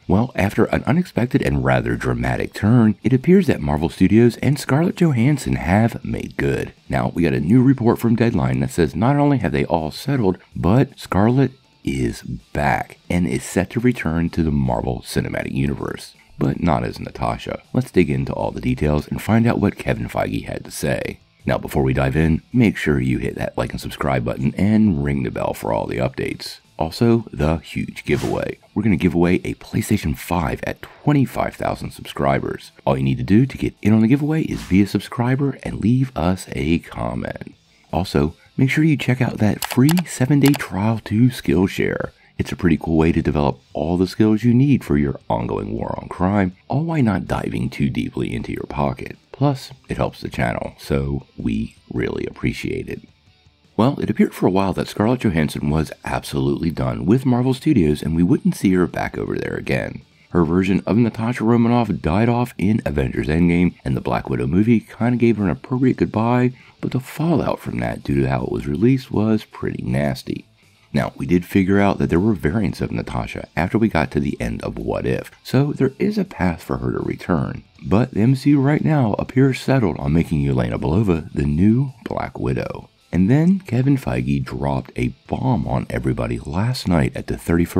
Well, after an unexpected and rather dramatic turn, it appears that Marvel Studios and Scarlett Johansson have made good. Now, we got a new report from Deadline that says not only have they all settled, but Scarlett is back and is set to return to the Marvel Cinematic Universe. But not as Natasha. Let's dig into all the details and find out what Kevin Feige had to say. Now, before we dive in, make sure you hit that like and subscribe button and ring the bell for all the updates. Also, the huge giveaway. We're going to give away a PlayStation 5 at 25,000 subscribers. All you need to do to get in on the giveaway is be a subscriber and leave us a comment. Also, make sure you check out that free 7-day trial to Skillshare. It's a pretty cool way to develop all the skills you need for your ongoing war on crime, all while not diving too deeply into your pocket. Plus, it helps the channel, so we really appreciate it. Well, it appeared for a while that Scarlett Johansson was absolutely done with Marvel Studios and we wouldn't see her back over there again. Her version of Natasha Romanoff died off in Avengers Endgame, and the Black Widow movie kinda gave her an appropriate goodbye, but the fallout from that due to how it was released was pretty nasty. Now, we did figure out that there were variants of Natasha after we got to the end of What If, so there is a path for her to return. But the MCU right now appears settled on making Yelena the new Black Widow. And then Kevin Feige dropped a bomb on everybody last night at the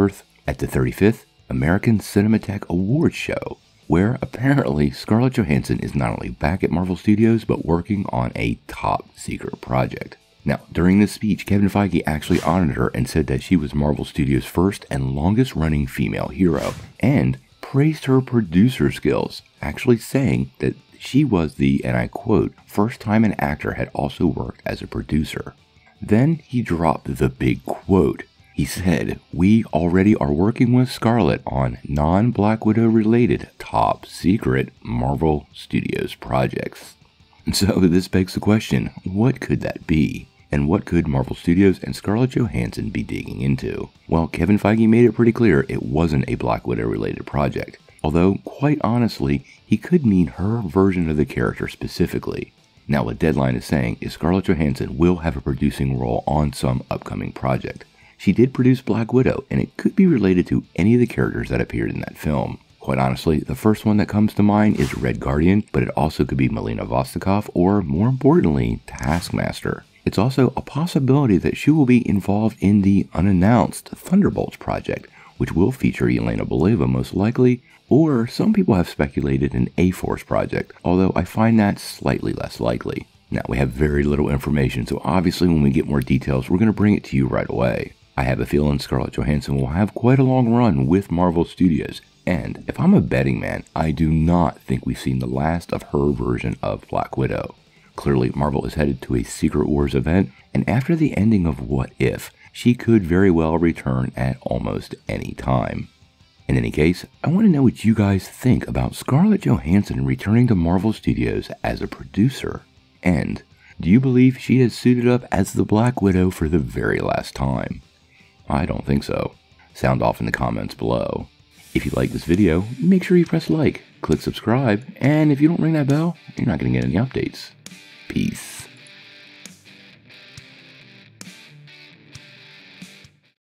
35th American Cinematheque Awards show, where apparently Scarlett Johansson is not only back at Marvel Studios, but working on a top secret project. Now, during this speech, Kevin Feige actually honored her and said that she was Marvel Studios' first and longest running female hero, and praised her producer skills, actually saying that she was the, and I quote, first time an actor had also worked as a producer. Then he dropped the big quote. He said, "We already are working with Scarlett on non-Black Widow related top secret Marvel Studios projects." So this begs the question, what could that be? And what could Marvel Studios and Scarlett Johansson be digging into? Well, Kevin Feige made it pretty clear it wasn't a Black Widow related project. Although, quite honestly, he could mean her version of the character specifically. Now, what Deadline is saying is Scarlett Johansson will have a producing role on some upcoming project. She did produce Black Widow, and it could be related to any of the characters that appeared in that film. Quite honestly, the first one that comes to mind is Red Guardian, but it also could be Yelena Vostokov, or more importantly, Taskmaster. It's also a possibility that she will be involved in the unannounced Thunderbolts project, which will feature Yelena Belova most likely, or some people have speculated an A-Force project, although I find that slightly less likely. Now, we have very little information, so obviously when we get more details, we're going to bring it to you right away. I have a feeling Scarlett Johansson will have quite a long run with Marvel Studios, and if I'm a betting man, I do not think we've seen the last of her version of Black Widow. Clearly, Marvel is headed to a Secret Wars event, and after the ending of What If, she could very well return at almost any time. In any case, I want to know what you guys think about Scarlett Johansson returning to Marvel Studios as a producer. And do you believe she has suited up as the Black Widow for the very last time? I don't think so. Sound off in the comments below. If you like this video, make sure you press like, click subscribe, and if you don't ring that bell, you're not going to get any updates. Peace.